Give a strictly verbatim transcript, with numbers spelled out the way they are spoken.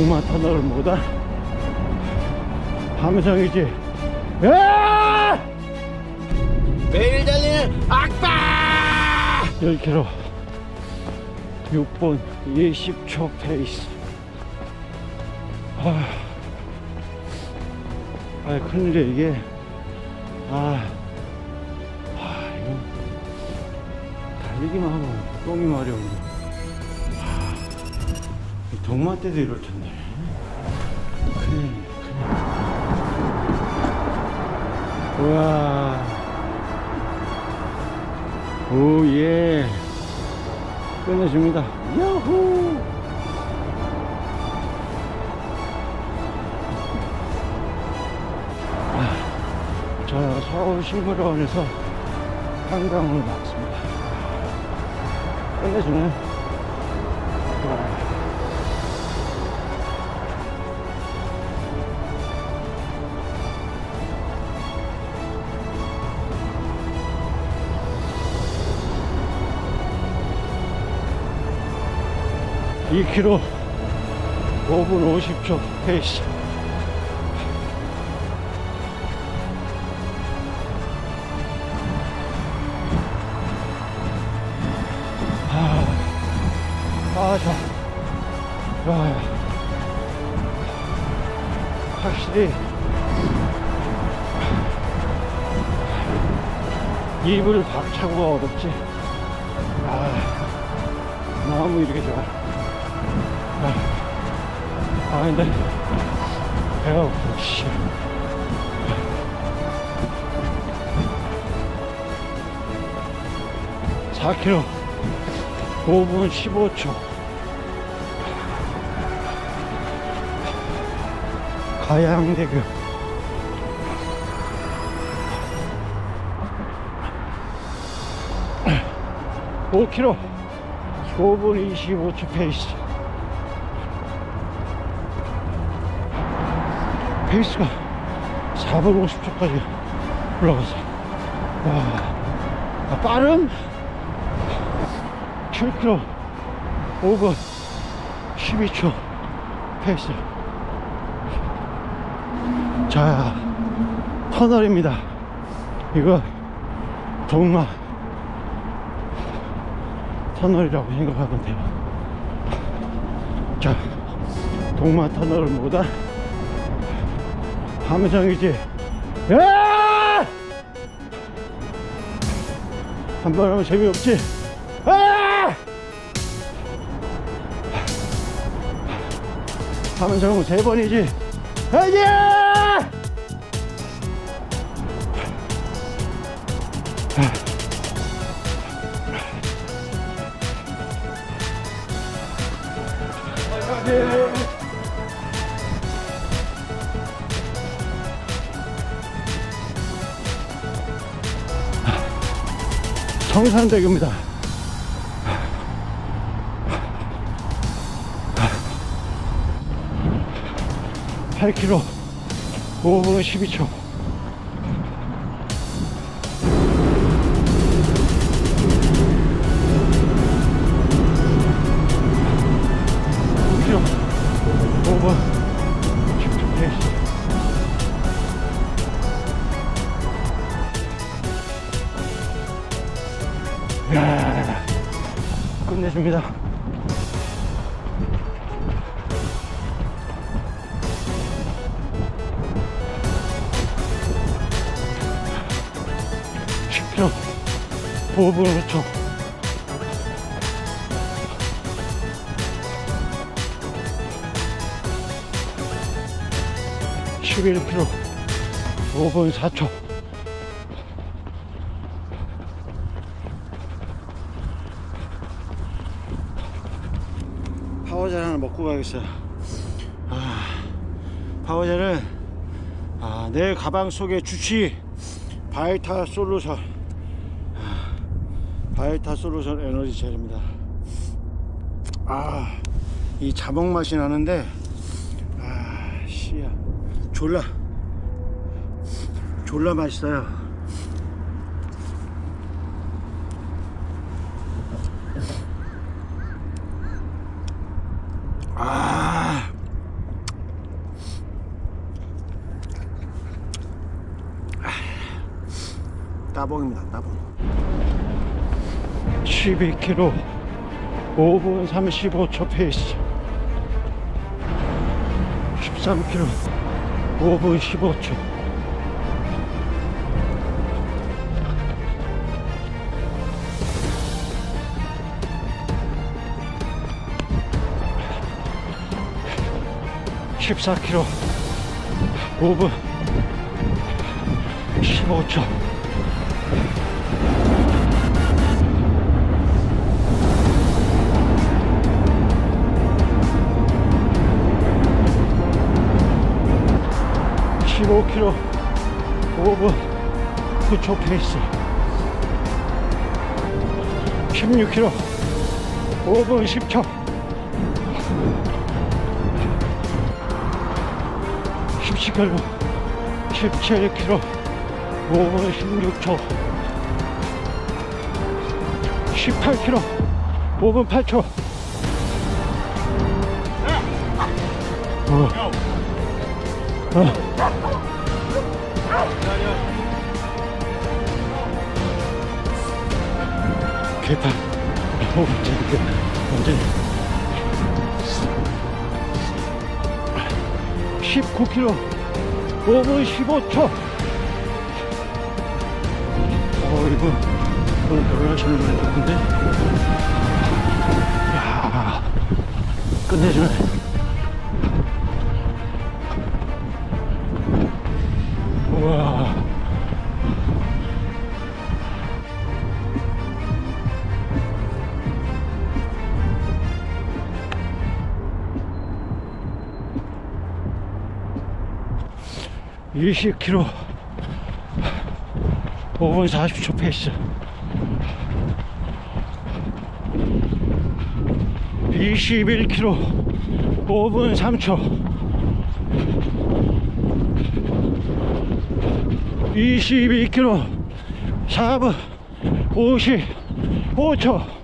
동마 터널을 못한 함성이지. 야! 매일 달리는 악바! 열 킬로미터 육 분 이십 초 페이스. 아, 아 큰일이야 이게. 아, 아 이거 달리기만 하면 똥이 마려워. 아, 동마 때도 이럴 텐데. 큰일, 큰일. 우와. 오, 예. 끝내줍니다. 야호! 아, 자, 서울 시골원에서 한강을 막습니다. 끝내주네. 이 킬로미터 오 분 오십 초 페이스. 아, 아, 좋아. 좋아요. 확실히 이불 박차고가 어렵지. 아, 너무 이렇게 좋아. 아, 근데 배가 고파. 씨. 사 킬로미터 오 분 십오 초. 가양대교. 오 킬로미터 오 분 이십오 초 페이스. 페이스가 사 분 오십 초까지 올라갔어. 와, 아, 빠름 칠 킬로미터 오 분 십이 초 페이스. 자, 터널입니다. 이거 동마 터널이라고 생각하면 돼요. 자, 동마 터널을 못한 함성이지. 야! 한 번 하면 재미없지. 아! 함성은 세 번이지. 아야! 청산대교입니다. 팔 킬로미터 오 분 십이 초. 오 킬로미터 오 분 십 초 페이스. 야, 끝내줍니다. 십 킬로미터 오 분 오 초. 십일 킬로미터 오 분 사 초. 파워젤 하나 먹고 가겠어요. 아, 파워젤은 아, 내 가방 속에 주치 바이타 솔루션. 아, 바이타 솔루션 에너지 젤입니다. 아, 이 자몽 맛이 나는데, 아, 씨야, 졸라 졸라 맛있어요. 아, 따봉입니다. 따봉. 십이 킬로미터 오 분 삼십오 초 페이스. 십삼 킬로미터 오 분 십오 초. 십사 킬로미터 오 분 십오 초. 십오 킬로미터 오 분 구 초 페이스. 십육 킬로미터 오 분 십 초. 십칠 킬로미터 십칠 킬로미터 오 분 십육 초. 십팔 킬로미터 오 분 팔 초. 어. 어. 개판. 언제 언제 십구 킬로미터 오 분 십오 초. 어, 이거 오늘 별로 하시는 분 같은데. 이야, 끝내주네. 우와. 이십 킬로미터 오 분 사십 초 페이스. 이십일 킬로미터 오 분 삼 초. 이십이 킬로미터 사 분 오십오 초.